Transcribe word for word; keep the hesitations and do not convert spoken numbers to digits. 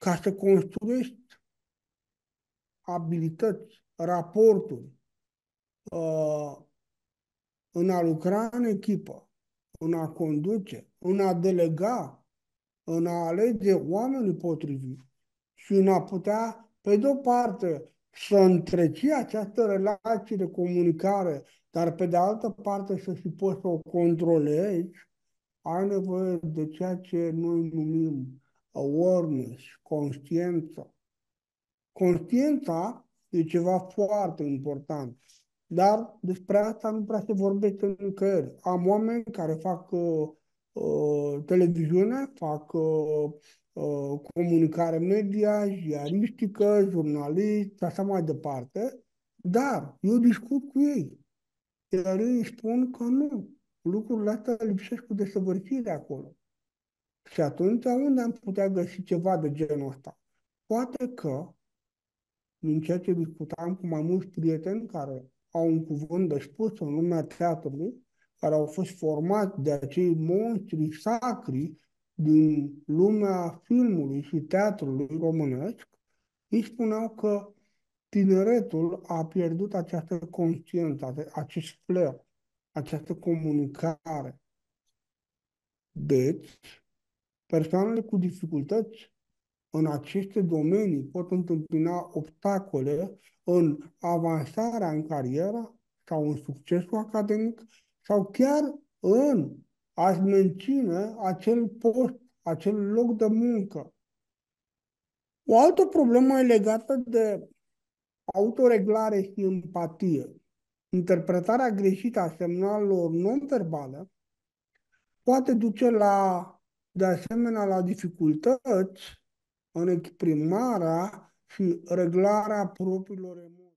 ca să construiești abilități, raporturi, uh, în a lucra în echipă, în a conduce, în a delega, în a alege oamenii potriviți și în a putea, pe de-o parte, să întreții această relație de comunicare, dar pe de altă parte să și poți să o controlezi, ai nevoie de ceea ce noi numim awareness, conștiință. Conștiința e ceva foarte important, dar despre asta nu prea se vorbește nicăieri. Am oameni care fac uh, uh, televiziune, fac uh, uh, comunicare media, ziaristică, jurnalist și așa mai departe, dar eu discut cu ei. Iar ei îmi spun că nu. Lucrurile astea lipsesc cu desăvârșire acolo. Și atunci unde am putea găsi ceva de genul ăsta? Poate că din ceea ce discutam cu mai mulți prieteni care au un cuvânt de spus în lumea teatrului, care au fost formați de acei monștri sacri din lumea filmului și teatrului românesc, îi spuneau că tineretul a pierdut această conștiință, acest flair, această comunicare. Deci, persoanele cu dificultăți în aceste domenii pot întâmpina obstacole în avansarea în carieră sau în succesul academic sau chiar în a-și menține acel post, acel loc de muncă. O altă problemă e legată de autoreglare și empatie. Interpretarea greșită a semnalelor non-verbale poate duce la, de asemenea, la dificultăți în exprimarea și reglarea propriilor emoții.